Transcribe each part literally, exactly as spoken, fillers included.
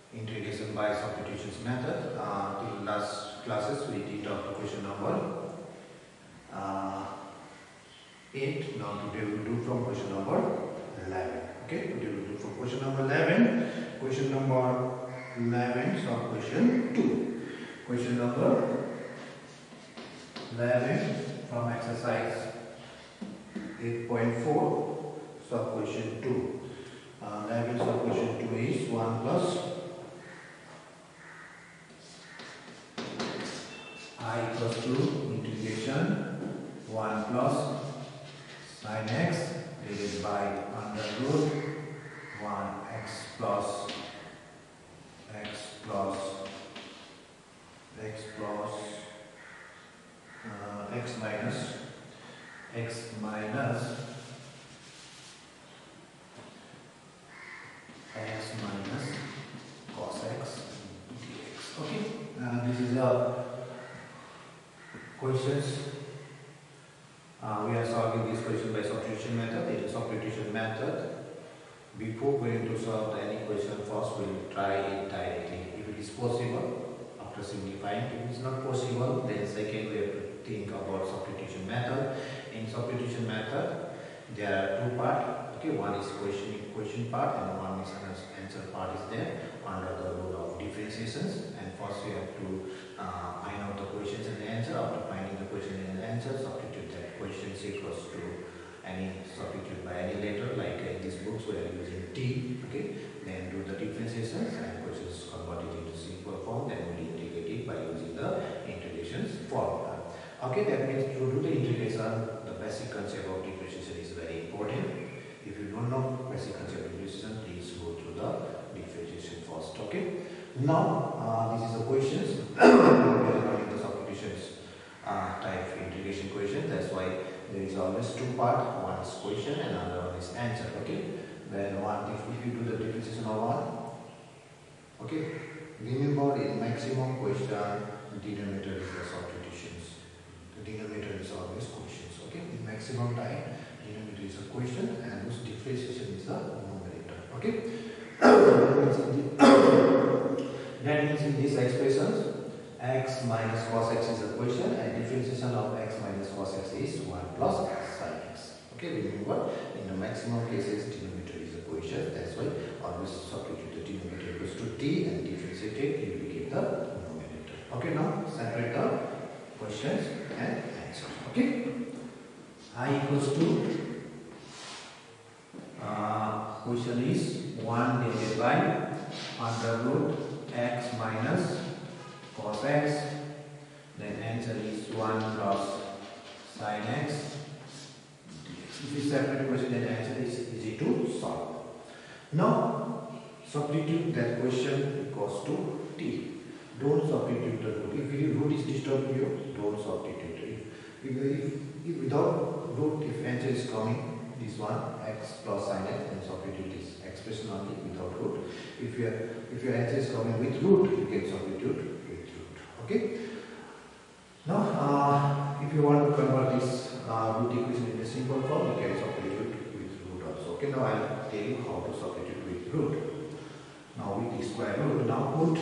integration by substitution method. Uh, till last classes we did up to question number uh, eight. Now today we will do from question number eleven. Okay, today we will do from question number eleven. Question number eleven, so question two. Question number eleven from exercise eight point four, sub question two. Uh, eleven sub question two is one plus I equals to integration one plus sin x divided by under root one x plus x plus x plus uh, x minus x minus x minus cos x dx. Okay, uh, this is a questions. Uh, we are solving this question by substitution method. It is substitution method. Before going to solve any question, first we will try it directly. If it is possible, after simplifying. If it is not possible, then second we have to think about substitution method. In substitution method, there are two parts. Okay, one is question question part and one is answer part is there under the rule of differentiations. And first we have to uh, find out the questions and the answer. After finding the question and the answer, substitute that question equals to any substitute by any letter, like in these books we are using t. Okay, then do the differentiations and questions converted into simple form. Then we integrate it by using the integrations formula. Okay, that means to do the integration, the basic concept of differentiation is very important. If you don't know basic concept of differentiation, please go through the differentiation first. Okay. Now uh, this is the questions. We are learning the substitutions uh, type integration question. That's why there is always two parts. One is question and another one is answer. Okay. Then one, if, if you do the differentiation of one, okay. Remember in maximum question, the denominator is the substitutions. The denominator is always questions. Okay. In maximum time, denominator is a question and whose differentiation is the numerator. Okay. That means in these expressions, x minus cos x is a question and differentiation of x minus cos x is one plus sin x. Okay, remember in the maximum cases denominator is a question. That's why always substitute the denominator equals to t and differentiate it, you will get the numerator. Okay, now separate the questions and answers. Okay, I equals to uh, question is one divided by under root x minus cos x, then answer is one plus sin x dx. If you separate the question, then answer is easy to solve. Now substitute that question equals to t. Don't substitute the root. If your root is disturbing you, don't substitute it. If, if, if without root, if answer is coming this one x plus sin x, then substitute this expression only without root. If your if your answer is coming with root, you can substitute with root. Okay. Now, uh, if you want to convert this uh, root equation into simple form, you can substitute with root also. Okay. Now I will tell you how to substitute with root. Now with the square root, now put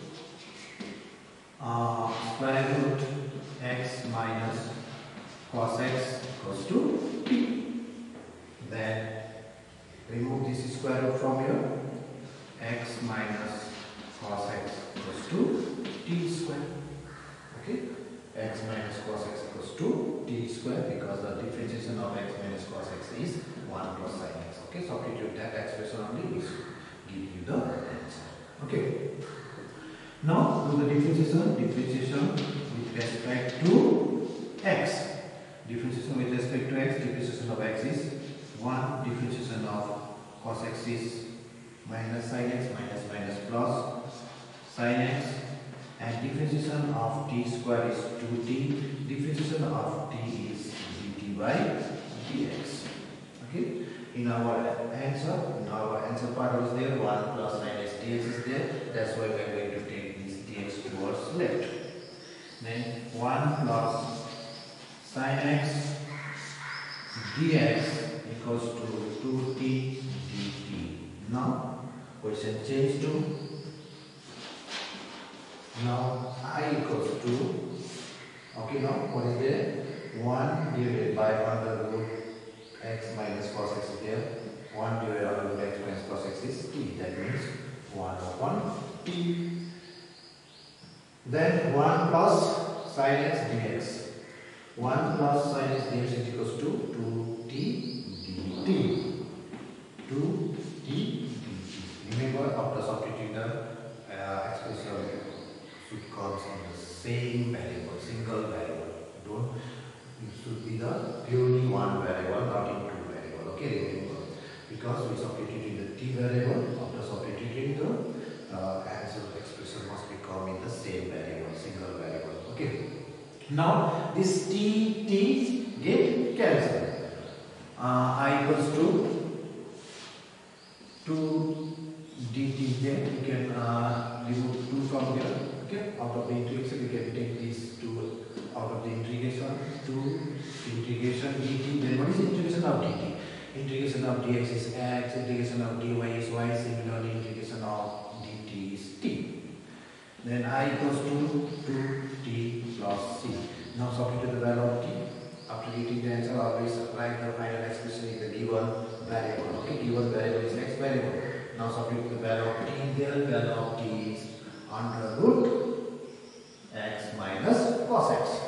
uh, square root x minus cos x equals to t. Then remove this square root from here. X minus cos x equals to t square. Okay, x minus cos x equals to t square because the differentiation of x minus cos x is one plus sin x. Okay, substitute that expression only, which give you the answer. Okay. Now do the differentiation. Differentiation with respect to x. Differentiation with respect to x. Differentiation of x is one. Differentiation of cos x is minus sin x, minus minus plus sin x, and differentiation of t square is two t. Differentiation of t is dt by dx. Okay. In our answer, in our answer part was there one plus sin x dx is there. That's why we are going to take this dx towards left. Then one plus sin x dx equals to two t dt. Now question change to Now I equals to, okay, now what is there? one divided by under root x minus cos x is there. one divided by under root x minus cos x is t. That means one upon t. Then one plus sin x dx. one plus sin x dx is equals to two t dt. two t dt. Remember, after substituting the uh, expression should come in the same variable, single variable. Don't, it should be the purely one variable, not in two variable. Okay, remember, because we substituted the t variable, after substituting the uh, answer expression must become in the same variable, single variable. Okay. Now this t t get cancelled. Uh, I equals to two dt. Then you can uh, remove two from here. Okay, out of the integration we can take these two out of the integration. two integration dt. Then what is the integration of dt? Integration of dx is x, integration of dy is y, similarly integration of dt is t. Then I equals to two t plus c. Now substitute the value of t. After getting the answer, always write the final expression in the given variable. Okay, given variable is x variable. Now substitute the value of t. There value of t is under root x minus cos x.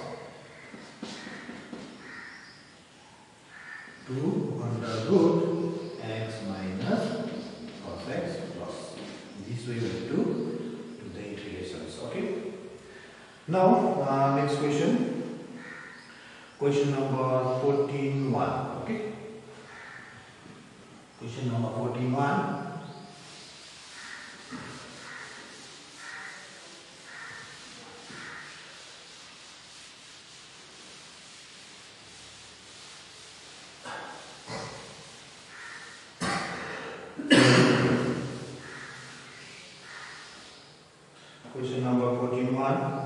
two under root x minus cos x plus. This way we will do to the integrations. Okay. Now uh, next question. Question number fourteen one. Okay. Question number fourteen one. Question number fourteen one.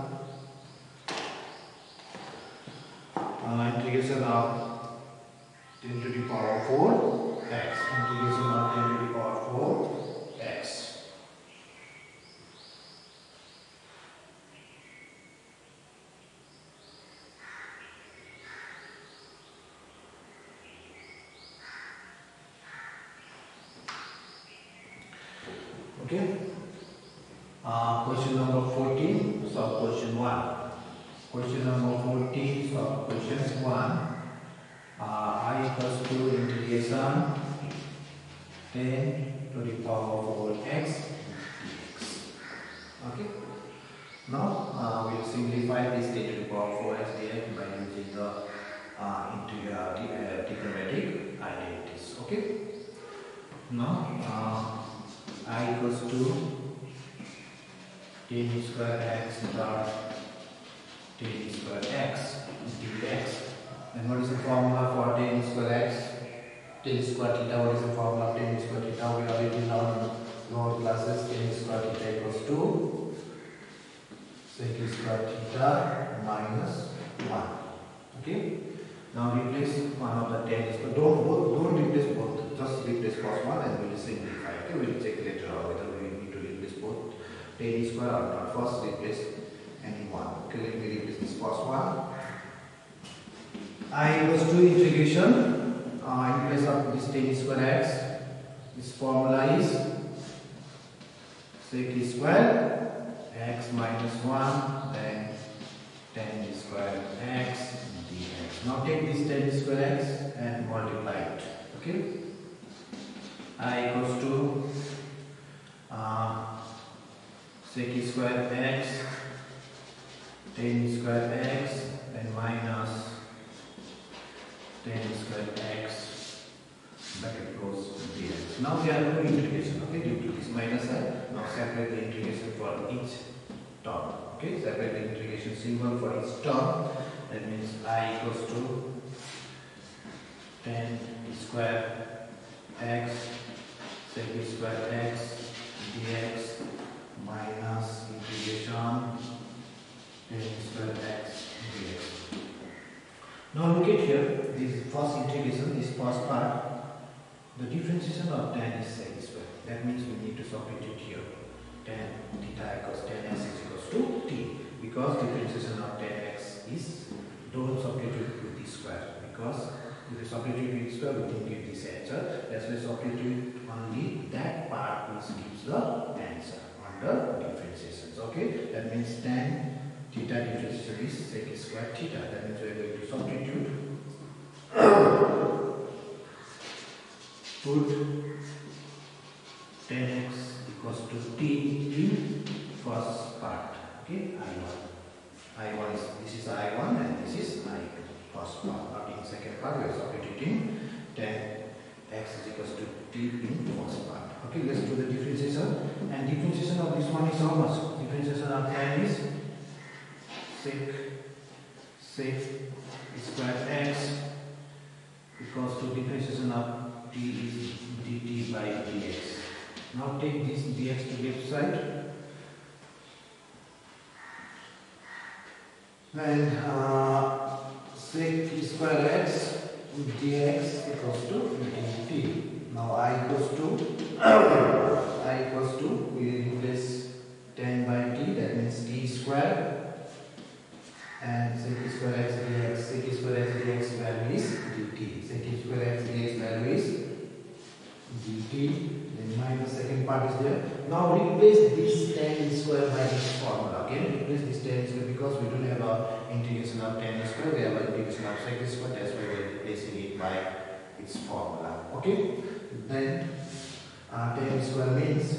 Uh, integration of ten to the power four x. Integration of ten to the power four x. Okay. Uh, question number fourteen, so question one. Question number fourteen, so question one. Uh, I equals to integration ten to the power four x dx. Okay. Now uh, we will simplify this ten to the power four x dx by using the uh, into, uh, uh, trigonometric identities. Okay. Now uh, I equals to ten square x dot ten square x dx. And what is the formula for ten square x? ten square theta. What is the formula of ten square theta? We already learned in lower classes. ten square theta equals to sec square theta minus one. Okay. Now replace one of the ten square. Don't both, don't replace both. Just replace cos one and we will simplify. Okay. We will check later on whether we need to replace both ten square or not. First replace any one. Okay, let me replace this first one. I equals to integration uh, in place of this ten square x. This formula is sec square x minus one, then ten square x dx. Now take this ten square x and multiply it. Okay. I equals to uh, sec square x, ten square x, then minus ten square x bracket close dx. Now we are doing integration. Okay, due to this minus sign, now separate the integration for each term. Okay, separate the integration symbol for each term. That means I equals to ten square x sec square x dx minus integration ten square x dx. Now look at here, this first integration, this first part, the differentiation of tan is sec square. That means we need to substitute here tan theta equals tan s is equals to because differentiation of ten x is, don't substitute with the square, because if you substitute with square we didn't get this answer. That's why substitute only that part which gives the answer under differentiations. Okay, that means tan theta differentiation is sec square theta. That means we are going to substitute. Put ten x equals to t in first part. Okay, I one. I one is, this is I one and this is I two. First part. But in second part we are substituting ten x is equals to t in first part. Okay, let's do the differentiation. And differentiation of this one is how much? Differentiation of tan is sec sec square x equals to differentiation of t is dt by dx. Now take this dx to left side. And uh, sec square x dx equals to dt. Now I equals to I equals to, we replace ten by t, that means t square, and sec square x dx, sec square x dx value is dt. Sec square x dx value is dt. Then minus second part is there. Now replace this ten square by this formula. Okay, replace this ten square because we don't have a integration of ten square. We have an integration of sec square. That's why we are replacing it by its formula. Okay. Then uh, ten square means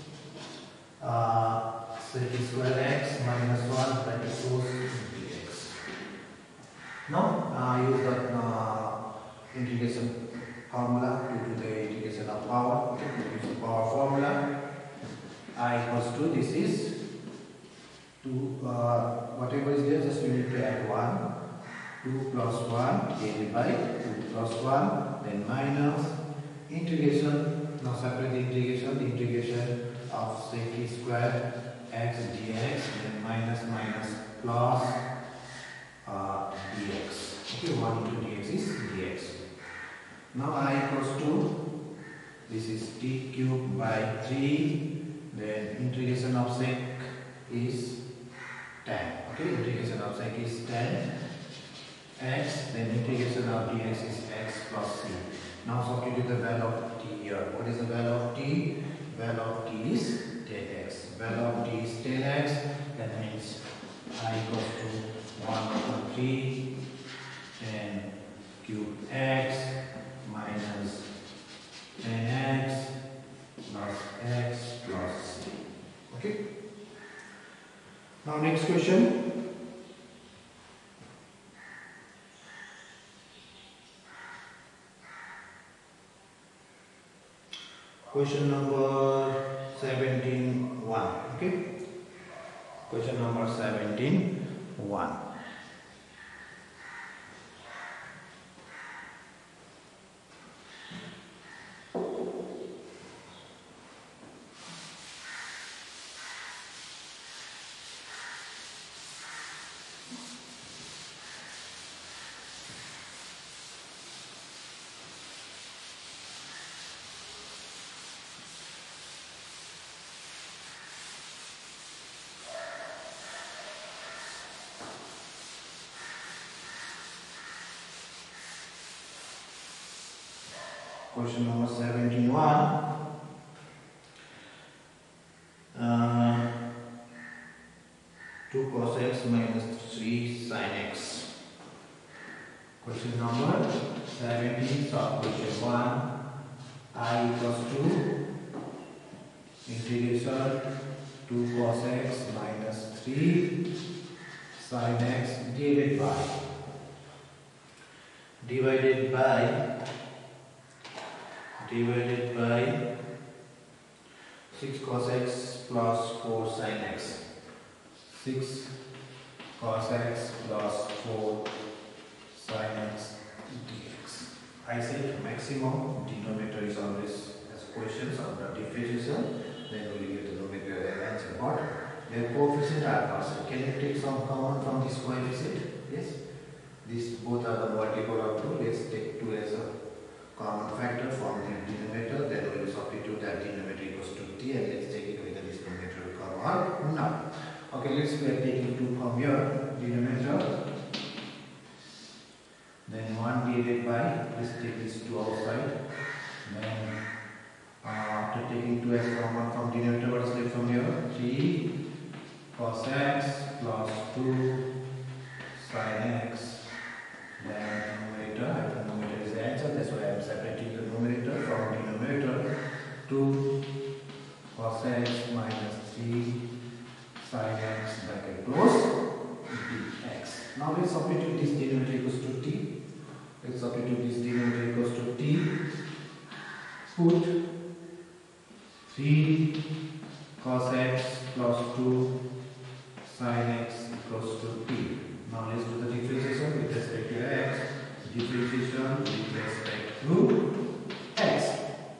uh, sec square x minus one, that is equals dx. Now uh, use the uh, integration formula to do the integration of power. Okay, use the power formula. I equals to, this is two, uh, whatever is there, just we need to add one. two plus one divided by two plus one, then minus integration. Now separate the integration, the integration of sec square x dx, then minus minus plus uh, dx. Okay, one into dx is dx. Now I equals to, this is t cubed by three, then integration of sec is ten. Okay, integration of sec is ten x, then integration of dx is x plus c. Now substitute the value of t here. What is the value of t? Value of t is ten x. Value of t is ten x. That means I equals to one over three, ten cube x minus ten x plus x plus c. Okay. Now next question. Question number seventeen one. Okay. Question number seventeen one. Question number seventeen one. Uh, two cos x minus three sin x. Question number seventeen, solve question one. I equals to integration two cos x minus three sin x divided by divided by divided by six cos x plus four sin x. six cos x plus four sin x dx. I said maximum denominator is always as questions on the differentiation, then we will get the numerator and answer. But their coefficients are constant. Can you take some common from this coefficient? Yes. These both are the multiple of two. Let's take two as a common factor from the denominator, then we will substitute that denominator equals to t, and let's take it whether this denominator will come or not. Okay, let's we are taking two from here, denominator. Then one divided by, let's take this two outside. Then uh, after taking two x common from denominator, what is left from here? three cos x plus two sin x. Then numerator, numerator is the answer, that's why I am separating the numerator from denominator. two cos x minus three sin x bracket close dx. Now let's substitute this denominator equals to t. Let's substitute this denominator equals to t. Put three cos x plus two sin x equals to t. Now let's do the differentiation with respect to x. Differentiation with respect to x.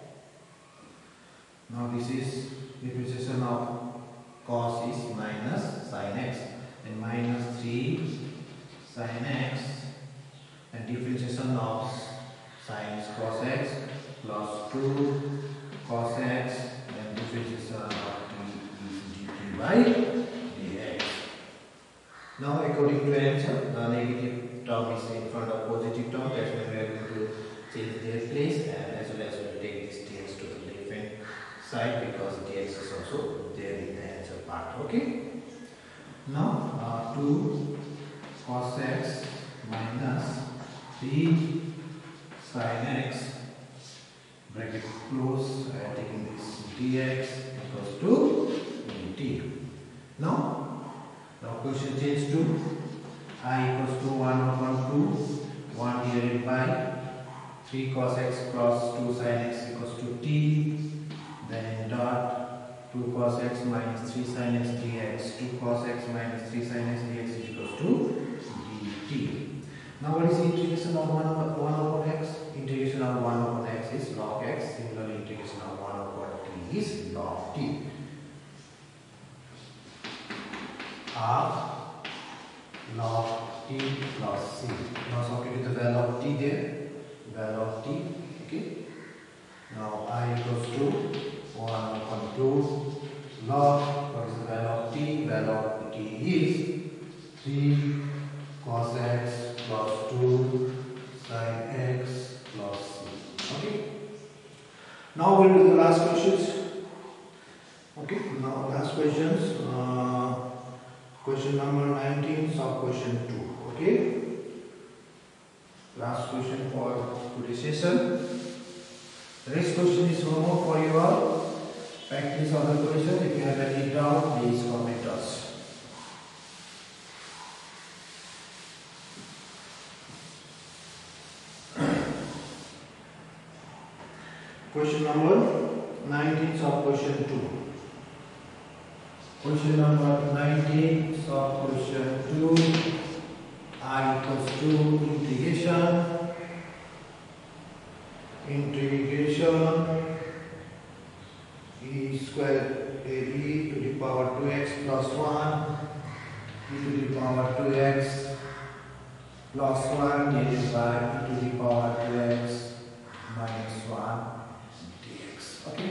Now this is differentiation of cos is minus sin x, and minus three sin x, and differentiation of sin is cos x plus two cos x, and differentiation of t is dt by dx. Now according to answer, the negative term is in front of positive term, that's when we are going to change their place, and as well as we will take this dx to the left hand side because dx is also there in the answer part. Okay. Now uh, two cos x minus three sin x bracket close, uh, taking this dx equals to dt. Now the equation change to I equals to one upon two, one divided by three cos x plus two sin x equals to t, then dot two cos x minus three sin x dx, two cos x minus three sin x dx is equals to dt. Now what is the integration of one upon x? Integration of one upon x is log x, similarly integration of one upon t is log t. Half log t plus c. Now substitute the value of t there, value of t. Okay. Now I equals to one upon two log, what is the value of t? Value of t is three cos x plus two sin x plus c. Okay. Now we'll do the last questions. Okay. Now last questions. Uh, question number nineteen, sub question two. Okay. Last question for today's session. The next question is homework for you all. Practice on the question. If you have any doubt, please comment us. Question number nineteen, sub question two. Question number nineteen, sub question two. I equals to integration. Integration e square e to the power two x plus one e to the power two x plus one divided by e to the power two x minus one dx. Okay.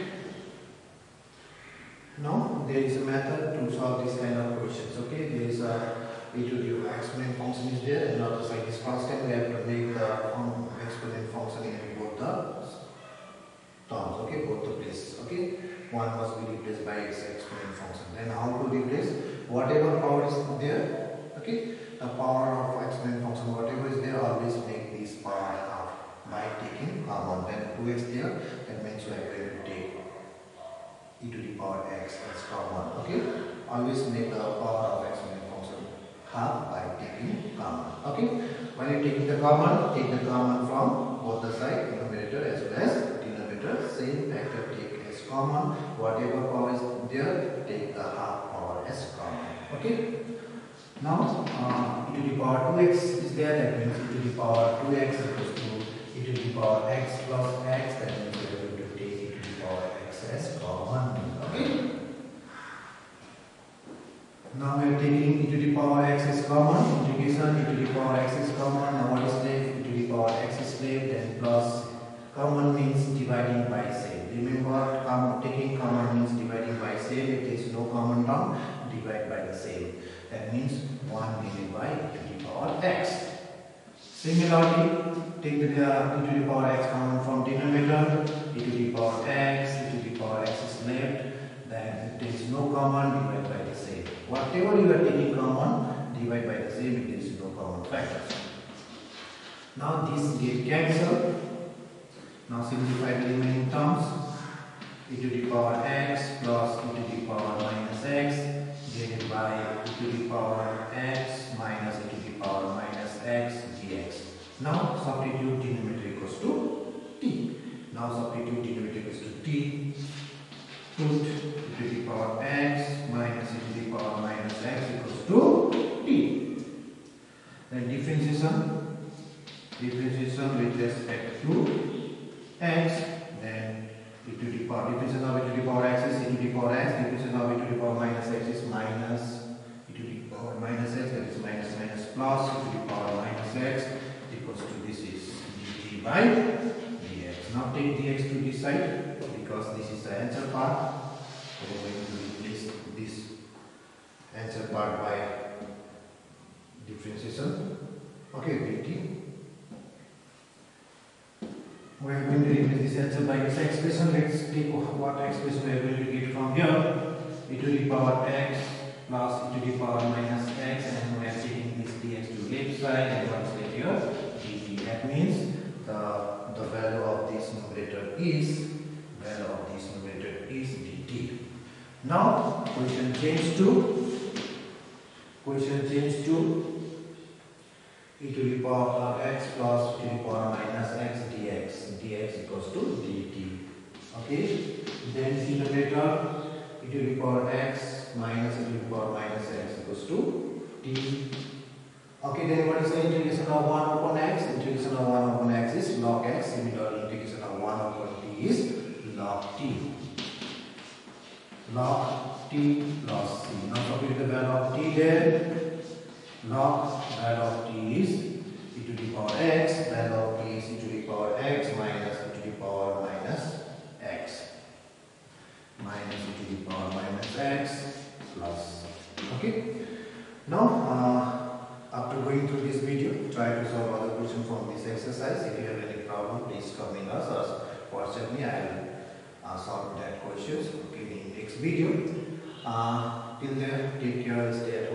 Now there is a method to solve this kind of questions. Okay, there is a e to the exponent function is there, and on the side is constant. We have to make the um, exponent function in both the terms. Okay, both the places. Okay, one must be replaced by its exponent function. Then how to replace whatever power is there? Okay, the power of exponent function, whatever is there, always make this power half by taking common. Then two x there, that means we are going to take e to the power x as common. Okay, always make the power of exponent function half by taking common. Okay, when you taking the common, take the common from both the side, numerator as well as denominator. Same factor take as common. Whatever power is there, take the half power as common. Okay. Now uh, e to the power two x is there. That means e to the power two x equals to e to the power x plus x. That means we are going to take e to the power x as common. Okay. Now we are taking e to the power x is common. Integration e to the power x is common. Now what is left? E to the power x is left, and plus common means dividing by same. Remember, um, taking common means dividing by same. If there is no common term, divide by the same. That means one divided by e to the power x. Similarly, take the uh, e to the power x common from denominator. E to the power x, e to the power x is left. Then it is no common, divide by the same. Whatever you are taking common, divide by the same, it is no common factors. Now this get cancelled. Now simplify the remaining terms. E to the power x plus e to the power minus x divided by e to the power x minus e to the power minus x dx. Now substitute denominator equals to t. Now substitute denominator equals to t. Put e to the power x minus e to the power minus x equals to t. Then differentiation, differentiation with respect to x. Then e to the power, differentiation of e to the power x is e to the power x, differentiation of e to the power minus x is minus e to the power minus x, that is minus minus plus e to the power minus x equals to this is dt by dx. Now take dx to this side because this is the answer part. So we are going to replace this answer part by differentiation. Okay, dt. We are going to replace this answer by this expression. Let's take what expression we are going to get from here. E to the power x plus e to the power minus x, and we are taking this dx to left side, and what is left here? Dt. That means the the value of this numerator is value of this numerator is dt. Now question change to question change to e to the power x plus e to the power minus x dx. Dx equals to dt. Okay. Then denominator e to the power x minus e to the power minus x equals to t. Okay. Then what is the integration of one upon x? Integration of one upon x is log x. Similarly, integration of one upon t is log t. Log t plus c. Now substitute the value of t there. Log value of t is e to the power x, value of t is e to the power x minus e to the power minus x, minus e to the power minus x plus. Okay. Now uh, after going through this video, try to solve other questions from this exercise. If you have any problem, please comment us or WhatsApp me. I will uh, solve that questions. Okay, in next video. Uh, till then, take care, stay at home.